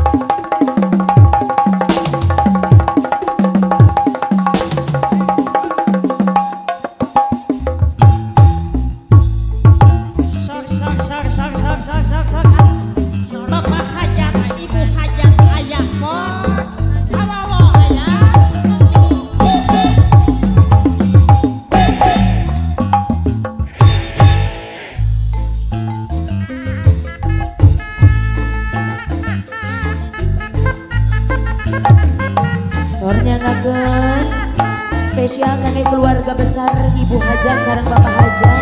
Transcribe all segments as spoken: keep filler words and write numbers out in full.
Spesial kangge keluarga besar Ibu Hajat sareng Bapak Hajat.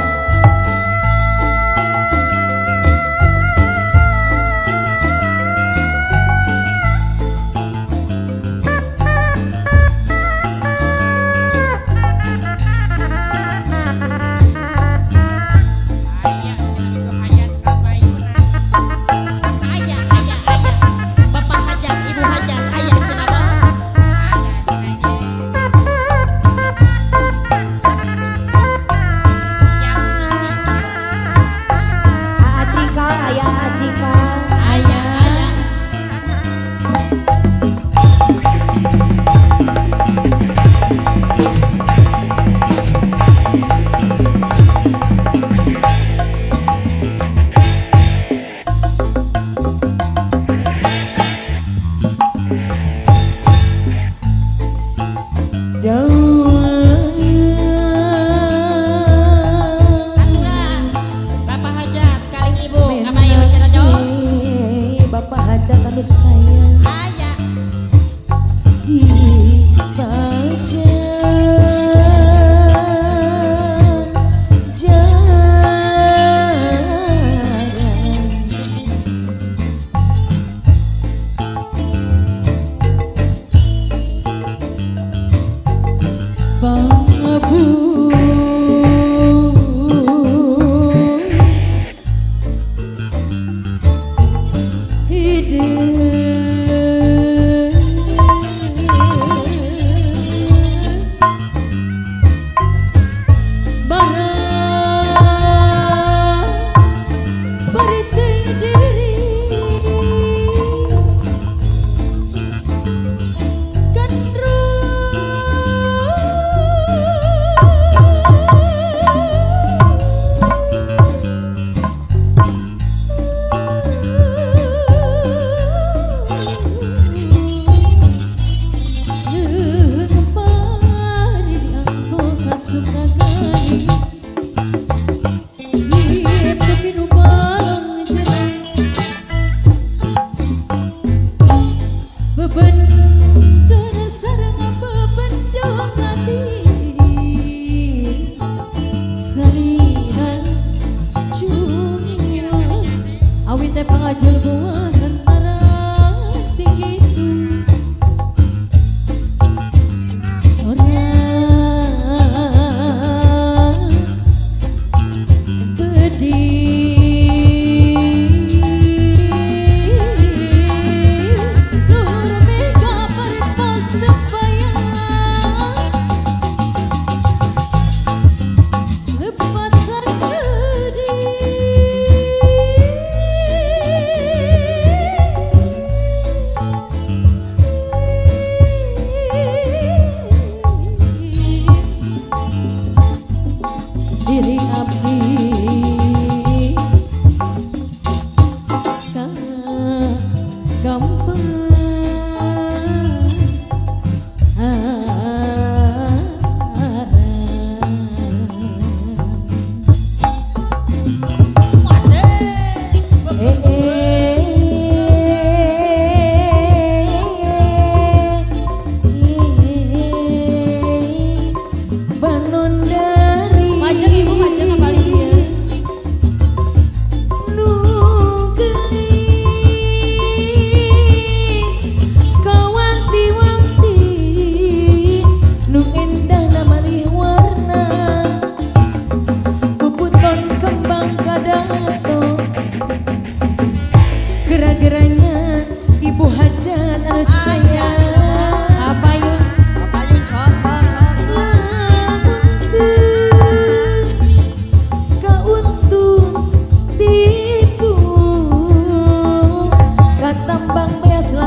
Tambang bias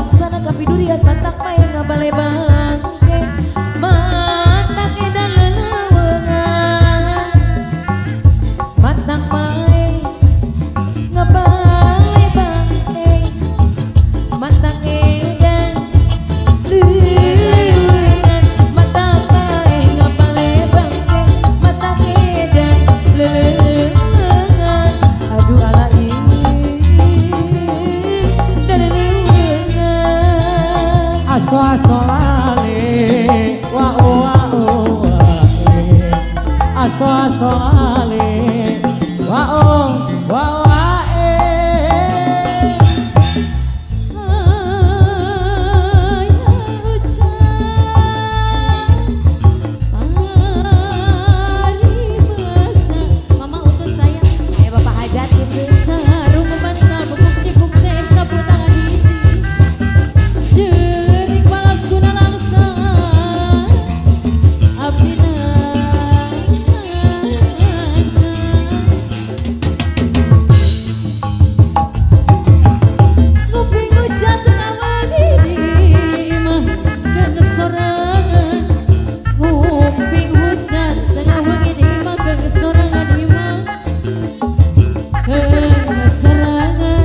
kopi durian matak main ngabale bangke matak edan lelewengan matak main ngabale bangke matak edan lelewengan matak main ngabale bangke matak edan lelewengan aduh ala aso aso lale wa wa wa aso aso lale wa wa wa Mama untuk saya ayo Bapak hajat gitu sarung memantau bukuk sibuk seim sapu tangan hiji jerik balas guna langsa abdi nangsa nguping hujan tengah wagi mah kegesorangan nguping hujan tengah wagi mah kegesorangan mah keserangan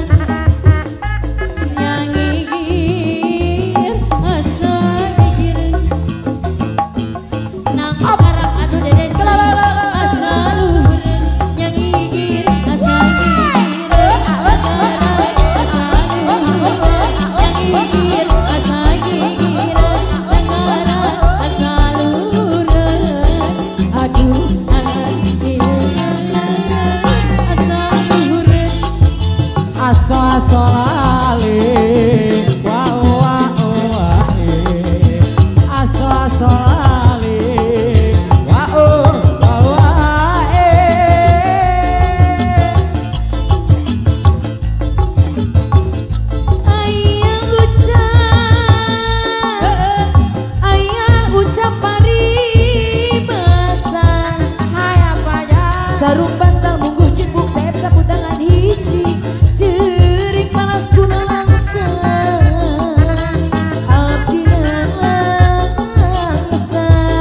nyangigir asa gigir nang karang anu dede asa luhureun nyangigir asa gigir karang asa luhureun nyangigir asa gigir karang asa luhureun aduh aso aso lale wa wa wa aso aso lale wa wa wa ayah ucap ayah ucap paribasan hai apa ya sarung bantal mungguh cipuk sayap sapu tangan hiji jerik panas guna langsa abdi nangsa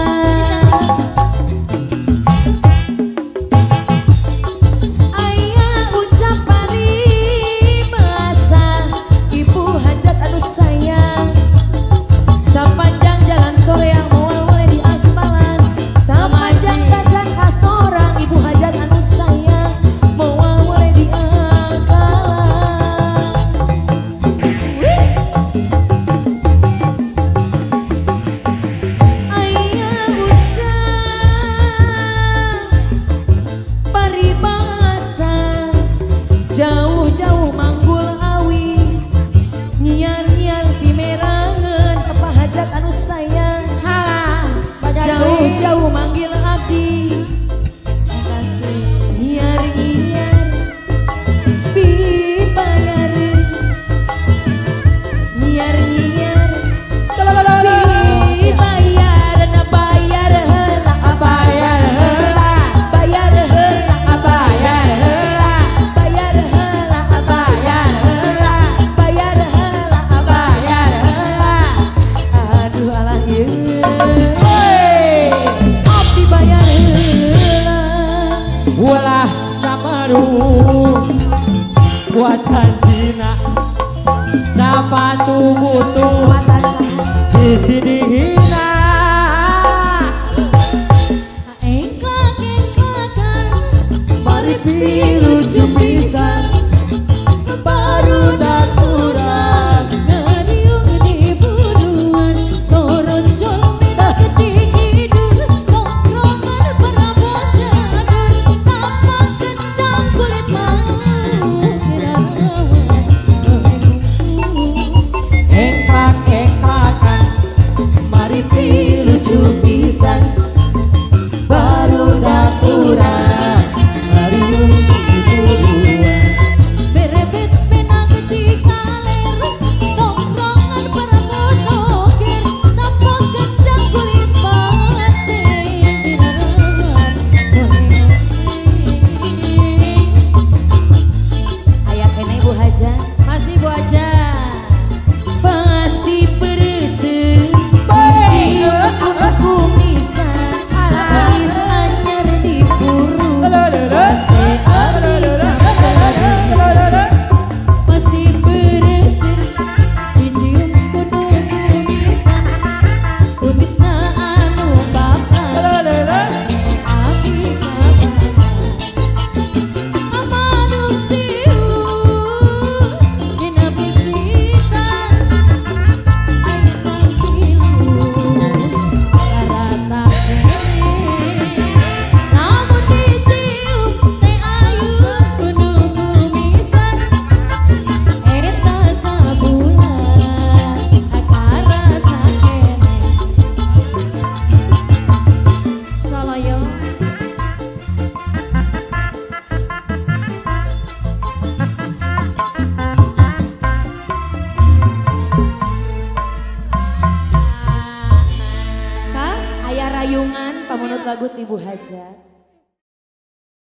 ayah ucap paribasan ibu hajat anu sayang sepanjang jalan sore yang mual-mual di aspalan sepanjang tajam kasorang ibu hajat anu sayang mual-mual di akalan ayah ucap paribasan jauh-jauh manggul awi nyiar-nyiar pimerangan apa hajat anu sayang jauh-jauh manggil abdi nyiar-nyiar pibayarin nyiar-nyiar pibayar na bayar heula bayar heula bayar heula bayar heula bayar heula bayar heula bayar heula bayar heula aduh alah ieu abdi bayar heula ulah camaru buat janjina sepatu butuh buatan saha di sini hina engklak-engklakan mari pilu pisan baru dan kurang ngariung di buruan turun jolmina ketinggidur tongkrongan perabot jadur tapak kendang kulit mau engklak engklakan mari Hayungan pamunut lagu Ibu Hajat.